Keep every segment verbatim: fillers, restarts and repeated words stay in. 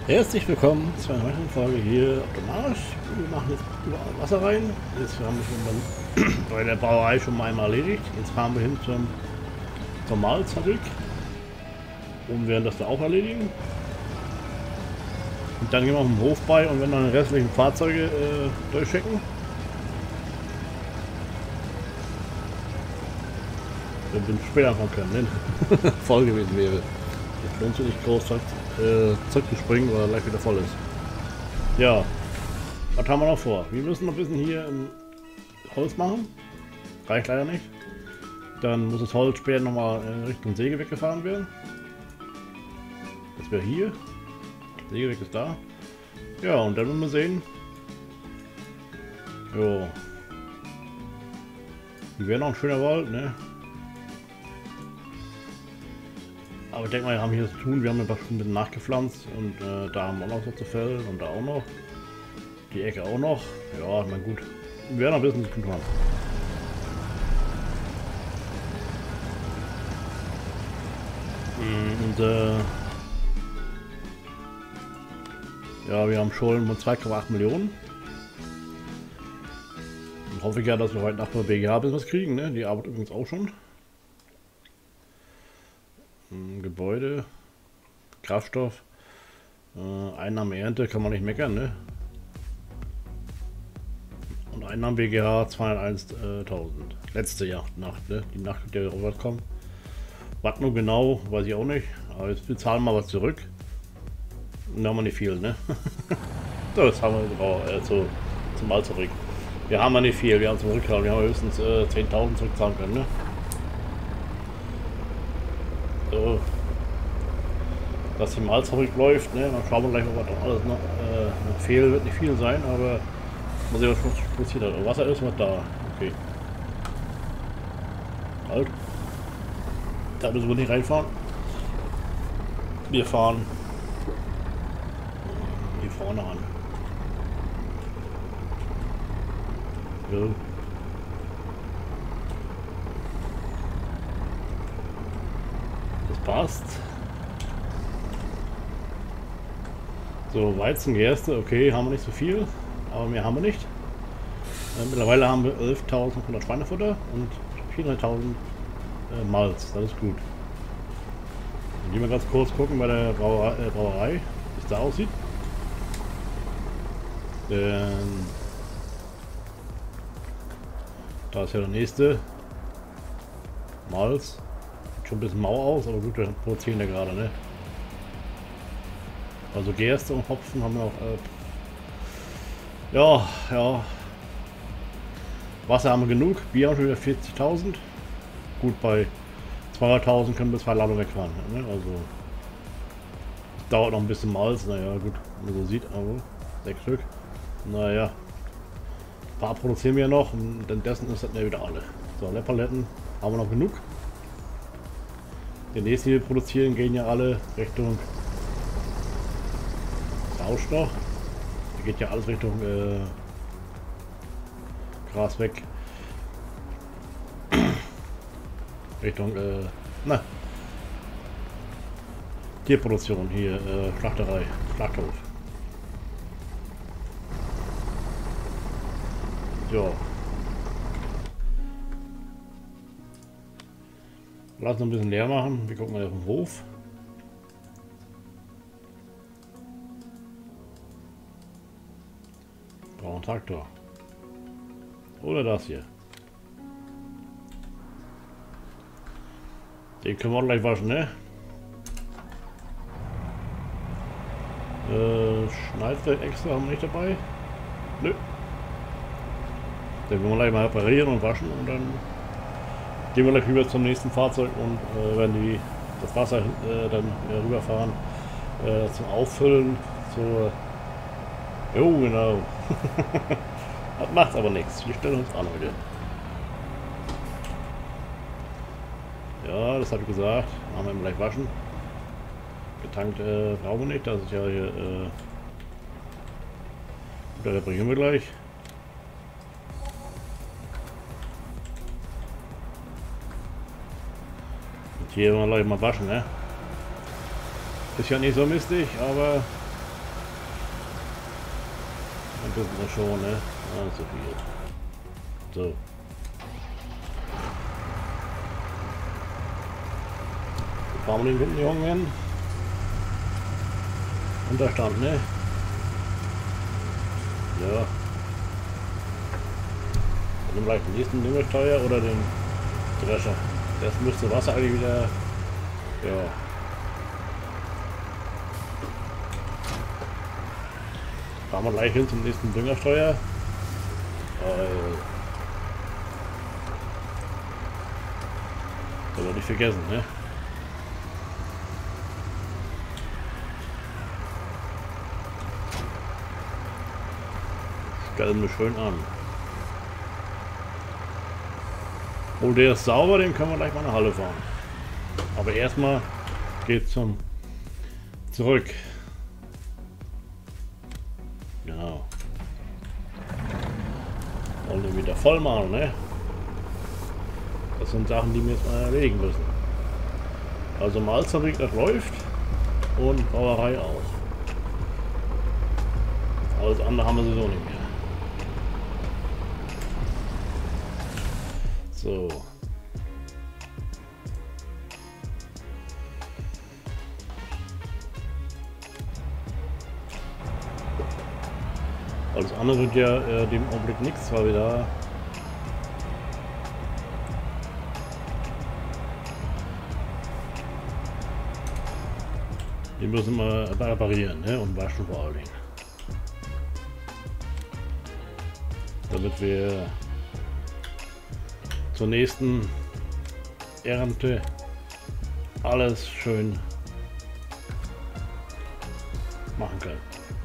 Herzlich willkommen zu einer weiteren Folge hier auf dem Marsch. Wir machen jetzt überall Wasser rein. Jetzt haben wir schon bei der Brauerei schon mal einmal erledigt. Jetzt fahren wir hin zum, zur Malzfabrik und werden das da auch erledigen. Und dann gehen wir auf den Hof bei und werden dann die restlichen Fahrzeuge äh, durchchecken. Wenn wir später anfangen können, ne? Voll gewesen wäre. Jetzt lohnt sich nicht groß äh, zurückzuspringen, weil er gleich wieder voll ist. Ja, was haben wir noch vor? Wir müssen noch ein bisschen hier im Holz machen. Reicht leider nicht. Dann muss das Holz später nochmal in Richtung Sägewerk gefahren werden. Das wäre hier. Sägewerk ist da. Ja, und dann werden wir sehen. Jo. Hier wäre noch ein schöner Wald, ne? Aber ich denke mal, wir haben hier zu tun. Wir haben ein bisschen nachgepflanzt und äh, da haben wir auch noch so zu fällen und da auch noch. Die Ecke auch noch. Ja, na gut. Wir werden noch ein bisschen zu tun haben. Und äh, ja, wir haben Schulden von zwei Komma acht Millionen. Und hoffe ich ja, dass wir heute Nacht bei B G H was kriegen. Ne? Die arbeitet übrigens auch schon. Gebäude, Kraftstoff, äh, Einnahmen Ernte kann man nicht meckern, ne? Und Einnahmen B G H zweihunderteintausend. Letzte Jahr, Nacht, ne? Die Nacht, mit der wir rüberkommen. Was nur genau, weiß ich auch nicht. Aber jetzt bezahlen wir was zurück. Und da haben wir nicht viel, ne? So, jetzt haben wir genau, äh, zu, zum Mal zurück. Wir haben ja nicht viel, wir haben zum Rückhauen, wir haben höchstens äh, zehntausend zurückzahlen können, ne? So, dass die Malzfabrik läuft, ne? Dann schauen wir gleich, was da alles noch äh, fehlt, wird nicht viel sein, aber muss ich was passiert hat. Wasser ist was da. Okay. Halt. Da müssen wir nicht reinfahren. Wir fahren hier vorne an. So. Passt. So, Weizen, Gerste, okay, haben wir nicht so viel, aber mehr haben wir nicht. Äh, mittlerweile haben wir elftausendfünfhundert Schweinefutter und vierhunderttausend äh, Malz, das ist gut. Dann gehen wir ganz kurz gucken bei der Brauerei, äh, Brauerei wie es da aussieht. Ähm, da ist ja der nächste. Malz. Schon ein bisschen mau aus, aber gut, wir produzieren ja gerade, ne? Also Gerste und Hopfen haben wir auch. Äh, ja, ja. Wasser haben wir genug. Bier haben wir schon wieder vierzigtausend. Gut, bei zweihunderttausend können wir zwei Ladungen wegfahren. Ne? Also dauert noch ein bisschen Malz. Naja, gut, wenn man so sieht, aber sechs Stück. Naja, ein paar produzieren wir noch und dann dessen ist das ja wieder alle. So, Leerpaletten haben wir noch genug. Die nächsten, die wir produzieren, gehen ja alle Richtung Rausch noch. Da geht ja alles Richtung äh, Gras weg. Richtung, äh, na, Tierproduktion hier, äh, Schlachterei, Schlachthof. Ja. Lass noch ein bisschen leer machen. Wir gucken mal auf den Hof. Brauchen einen Traktor. Oder das hier. Den können wir auch gleich waschen, ne? Äh, Schneidfeld extra haben wir nicht dabei. Nö. Den wollen wir gleich mal reparieren und waschen und dann gehen wir gleich rüber zum nächsten Fahrzeug und äh, werden die, das Wasser äh, dann äh, rüberfahren äh, zum Auffüllen. Zur jo, genau. Das macht aber nichts. Wir stellen uns an heute. Ja, das habe ich gesagt. Machen wir gleich waschen. Getankt äh, brauchen wir nicht. Das ist ja hier. Äh, da reparieren wir gleich. Hier wollen wir gleich mal waschen, ne? Ist ja nicht so mistig, aber Ein bisschen schon, ne? Ah, so viel. So. Fahren wir den guten Jungen. Unterstand, ne? Ja. Dann vielleicht den nächsten Düngersteuer oder den Drescher. Das müsste Wasser eigentlich wieder. Ja. Fahren wir gleich hin zum nächsten Düngersteuer. Äh, das wird nicht vergessen, ne? Stellen wir schön an. Oh, der ist sauber, den können wir gleich mal in der Halle fahren. Aber erstmal geht's zum zurück. Genau. Wollen wir wieder voll machen, ne? Das sind Sachen, die wir jetzt mal erledigen müssen. Also Malzfabrik, das läuft. Und Brauerei auch. Alles andere haben wir sowieso nicht mehr. So. Alles andere wird ja äh, dem Augenblick nichts, zwar wieder. Die müssen wir reparieren, ne? Und waschen vor allen Dingen. Damit wir zur nächsten Ernte alles schön machen können.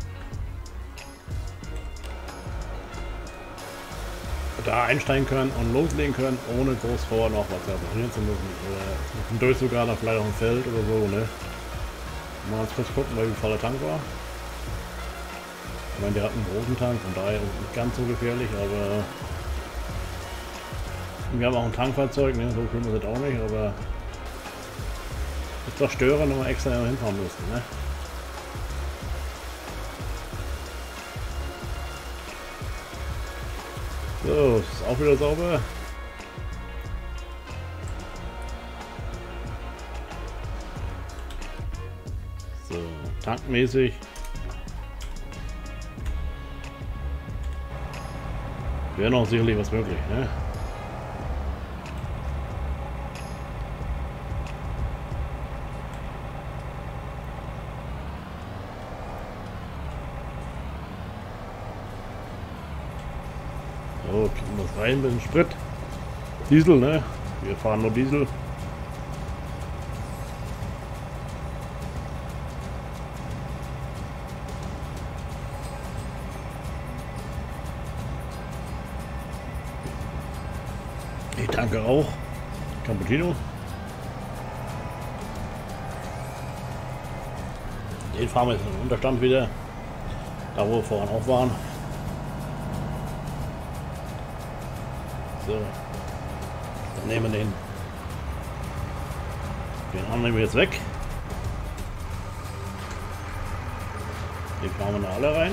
Da einsteigen können und loslegen können, ohne groß vorher noch was reparieren zu müssen. Oder ein Durch sogar noch vielleicht auf dem Feld oder so, ne? Mal uns kurz gucken, weil wie voll der Tank war. Ich meine, der hat einen großen Tank, von daher nicht ganz so gefährlich, aber wir haben auch ein Tankfahrzeug, ne? So schlimm ist es auch nicht, aber ist doch störend, wenn wir extra hinfahren müssten, ne? So, ist auch wieder sauber. So, tankmäßig. Wäre noch sicherlich was möglich, ne? So, kriegen wir es rein mit dem Sprit. Diesel, ne? Wir fahren nur Diesel. Ich tanke auch. Cappuccino. Den fahren wir jetzt in den Unterstand wieder. Da wo wir vorhin auch waren. So. Dann nehmen wir den. Den anderen nehmen wir jetzt weg. Den fahren wir da alle rein.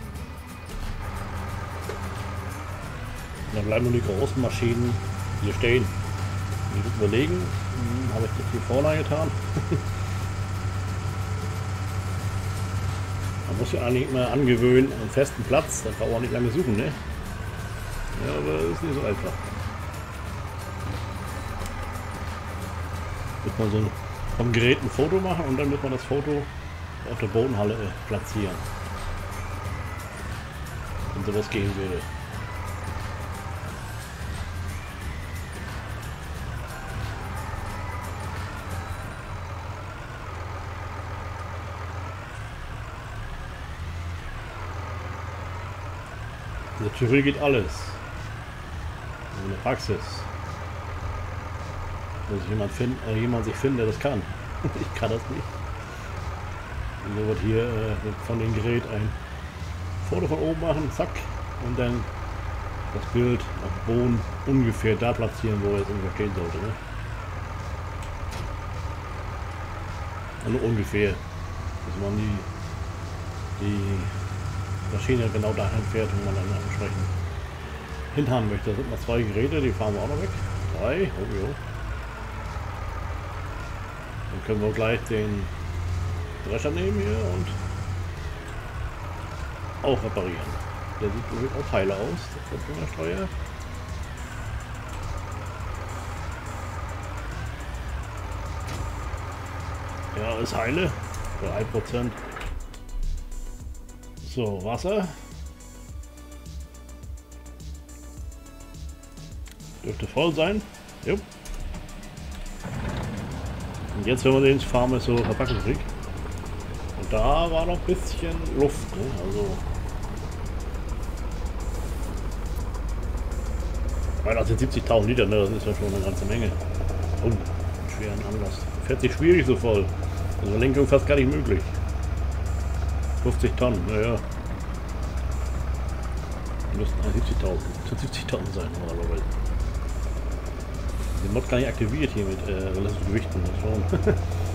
Und dann bleiben nur die großen Maschinen hier stehen. Die überlegen, hm, habe ich das hier vorne getan? Man muss ja eigentlich immer angewöhnen, einen festen Platz, dann kann man auch nicht lange suchen, ne? Ja, aber das ist nicht so einfach. Wird man so ein, vom Gerät ein Foto machen und dann wird man das Foto auf der Bodenhalle platzieren. Wenn sowas gehen würde. In der Theorie geht alles. In der Praxis muss jemand, finden, äh, jemand sich finden, der das kann. Ich kann das nicht. Und so wird hier äh, von dem Gerät ein Foto von oben machen, zack, und dann das Bild auf dem Boden ungefähr da platzieren, wo er jetzt ungefähr stehen sollte. Ne? Und nur ungefähr, dass man die, die Maschine genau dahin fährt, wo man dann entsprechend hinhaben möchte. Da sind noch zwei Geräte, die fahren wir auch noch weg. Drei, oh jo. Dann können wir gleich den Drescher nehmen hier und auch reparieren. Der sieht übrigens auch heile aus, das von der Steuer. Ja, ist heile. drei Prozent. So, Wasser. Dürfte voll sein. Jupp. Und jetzt, wenn man den Farmer so verpacken kriegt. Und da war noch ein bisschen Luft, ne? Also weil das sind siebzigtausend Liter, ne? Das ist ja schon eine ganze Menge. Oh, schweren Anlass. Fährt sich schwierig so voll. Also Lenkung fast gar nicht möglich. fünfzig Tonnen, naja. Müssten siebzigtausend. siebzigtausend sein normalerweise. Die Mod gar nicht aktiviert hier mit äh, relativ Gewichten. Schon.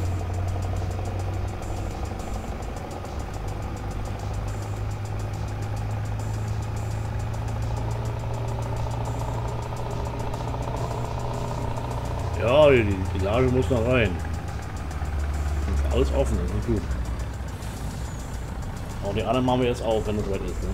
Ja, die, die Lage muss noch rein. Ist alles offen, das ist gut. Auch die anderen machen wir jetzt auf, wenn es soweit ist. Ne?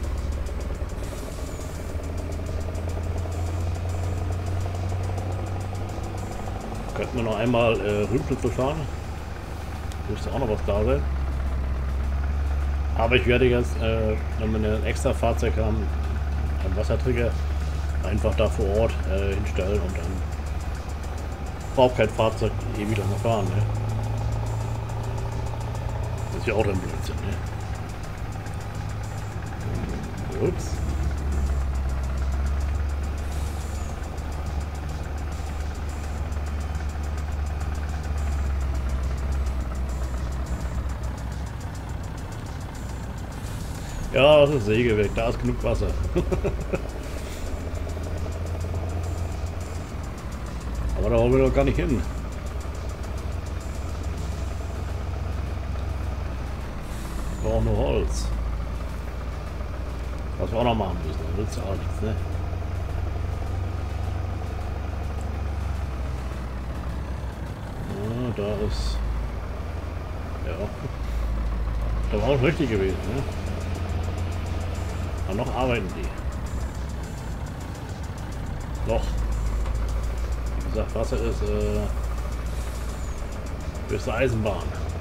Könnten wir noch einmal äh, Rübenschnitzel fahren. Müsste auch noch was da sein. Aber ich werde jetzt, äh, wenn wir ein extra Fahrzeug haben, einen Wassertrigger, einfach da vor Ort äh, hinstellen und dann braucht kein Fahrzeug ewig lange fahren. Ne? Das ist ja auch ein Blödsinn. Ne? Ups. Ja, das ist Sägewerk, da ist genug Wasser. Aber da wollen wir doch gar nicht hin. Wir brauchen nur Holz. Was wir auch noch machen müssen, das nützt ja auch nichts, ne? Ja, da ist... Ja. Da war auch richtig gewesen, ne? Aber noch arbeiten die. Noch. Wie gesagt, Wasser ist äh, höchste Eisenbahn.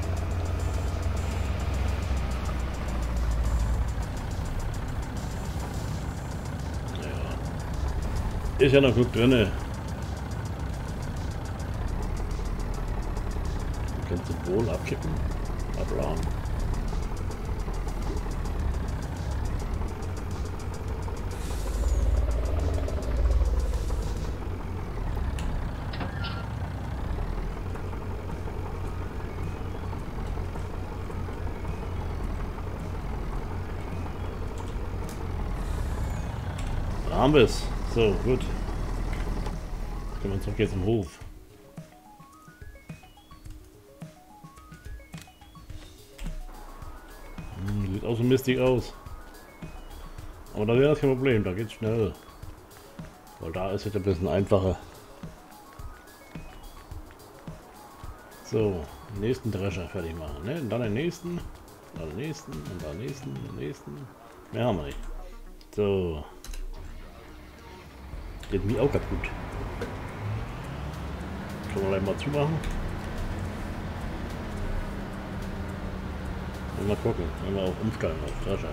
Ja. Ist ja noch gut drinne. Du kannst den Boden abkippen. Abladen. Haben wir es. So, gut. Jetzt können wir zurück jetzt im Hof. Hm, sieht auch so mistig aus. Aber da wäre das kein Problem, da geht's schnell. Weil da ist es ein bisschen einfacher. So, den nächsten Drescher fertig machen. Ne? Und dann den nächsten, dann den nächsten und dann den nächsten, den nächsten. Mehr haben wir nicht. So. Geht mir auch kaputt. Können wir gleich mal zumachen. Und mal gucken, wenn wir auf umsteigen auf Drescher.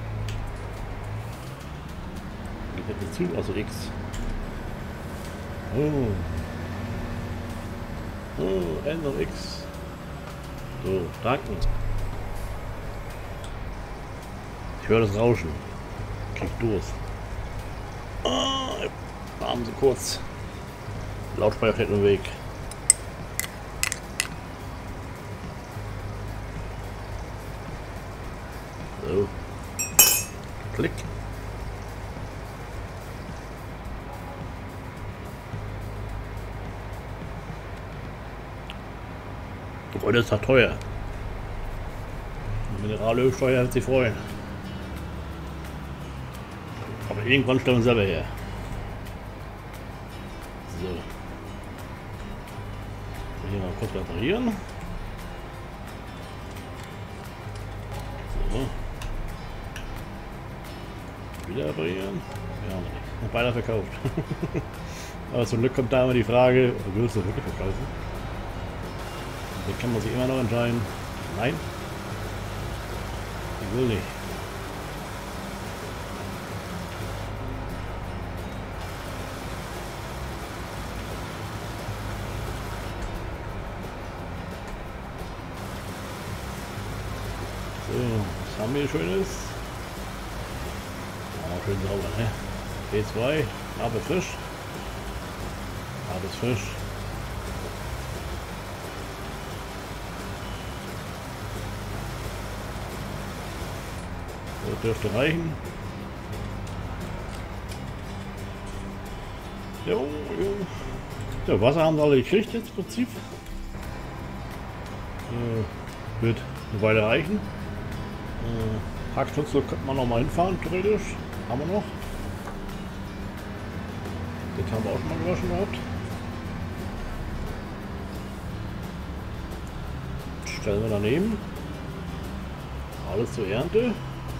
Geht jetzt nicht zu, also X. Oh. Oh, N und X. So, danken. Ich höre das Rauschen. Krieg Durst. Oh, haben sie kurz. Lautsprecher steht im Weg. So. Klick. Oh, das ist ja teuer. Mineralölsteuer wird sich freuen. Irgendwann stellen wir selber her. So. Hier mal kurz reparieren. So. Wieder reparieren. Ja, nicht. Beinahe verkauft. Aber zum Glück kommt da immer die Frage, willst du wirklich verkaufen? Hier kann man sich immer noch entscheiden. Nein. Ich will nicht. So, was haben wir hier Schönes? Oh, schön sauber, ne? B zwei, aber frisch. Alles frisch. So, dürfte reichen. Jo, jo. Ja, Wasser haben sie alle gekriegt jetzt im Prinzip. Äh, wird eine Weile reichen. Äh, Hackschnitzel könnte man noch mal hinfahren, theoretisch. Haben wir noch. Das haben wir auch schon mal gewaschen gehabt. Stellen wir daneben. Alles zur Ernte.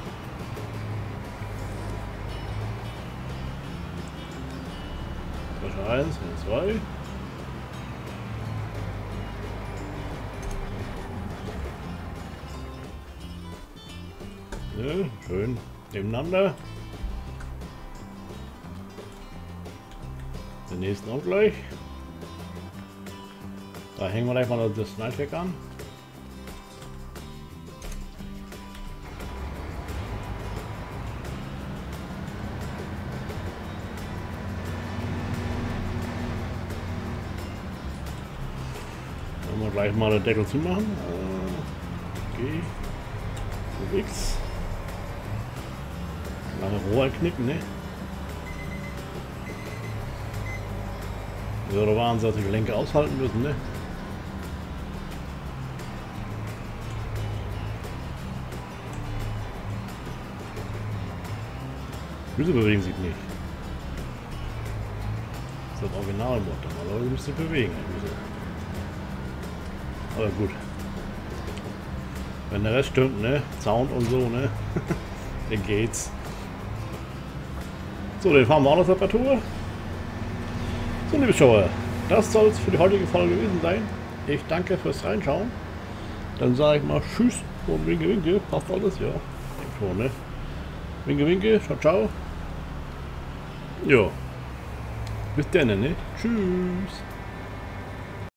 Flasche eins, zwei. Ja, schön nebeneinander. Den nächsten auch gleich. Da hängen wir gleich mal das Neidwerk an. Dann wir gleich mal den Deckel zumachen. Okay. X. Lange Rohr knicken, ne? Ja, da waren sie, dass die Gelenke aushalten müssen, ne? Füße bewegen sich nicht. Das ist das Originalmutter, aber sie müssen sich bewegen. Aber gut. Wenn der Rest stimmt, ne? Sound und so, ne? Dann geht's. So, den fahren wir auch noch Reparatur. So, liebe Schauer, das soll es für die heutige Folge gewesen sein. Ich danke fürs Reinschauen. Dann sage ich mal Tschüss und Winke Winke. Passt alles? Ja, ich denke schon, ne? Winke Winke, ciao ciao. Ja. Bis dann, ne? Tschüss.